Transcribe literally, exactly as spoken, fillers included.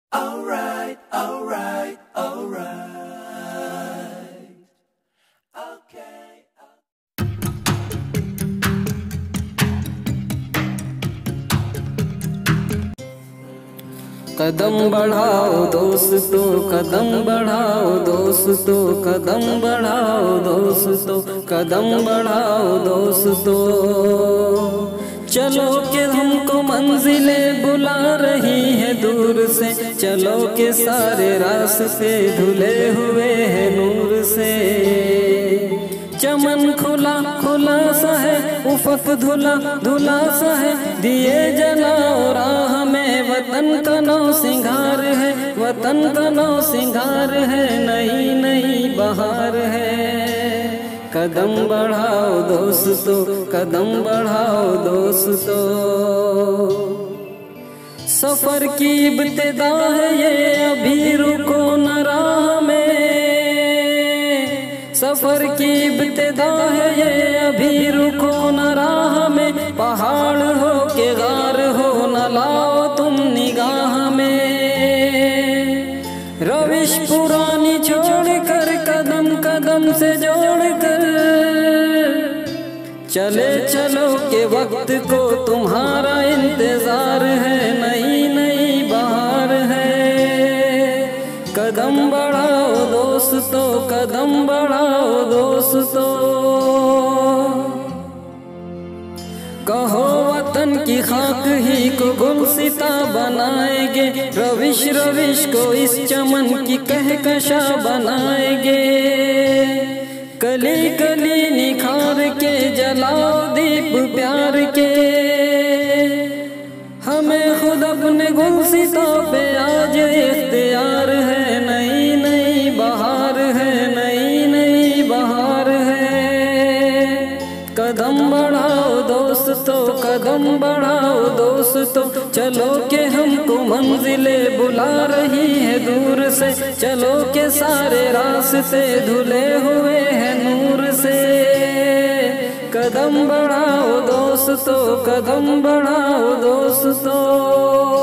Alright, alright, alright. Okay. कदम बढ़ाओ दोस्तों, कदम बढ़ाओ दोस्तों, कदम बढ़ाओ दोस्तों, कदम बढ़ाओ दोस्तों। चलो के हमको मंजिलें बुला रही है दूर से, चलो के सारे रास्ते धुले हुए हैं नूर से। चमन खुला खुला सा है, उफक धुला धुला सा है, दिए जलाओ राह में, वतन का नौ सिंगार है, वतन का नौ सिंगार है, नई नई बहार है। कदम बढ़ाओ दोस्तों, कदम बढ़ाओ दोस्तों। सफर की इब्तिदा है ये, अभी रुको न राह में। सफर की इब्तिदा है ये, अभी रुको न राह में। पहाड़ हो के गार हो न लाओ तुम निगाह में। रविश पुरानी छोड़ कर, कदम कदम से जोड़ कर, चले चलो के वक्त को तुम्हारा इंतजार है, नई नई बहार है। कदम बढ़ाओ दोस्तों, कदम बढ़ाओ दोस्तों। कहो वतन की खाक ही को गुलसिता बनाएंगे, रविश रविश को इस चमन की कहकशा बनाएंगे। कली कली निखार के जलाओ दीप प्यार के, हमें खुद अपने गुलसिता पे आज इख्तियार है, नई नई बहार है, नई नई बहार है। कदम बढ़ाओ दोस्तों, कदम बढ़ाओ दोस्तों। चलो के हमको मंजिलें बुला रही है दूर से, चलो के सारे रास्ते धुले हुए हैं नूर से। कदम बढ़ाओ दोस्तों, कदम बढ़ाओ दोस्तों।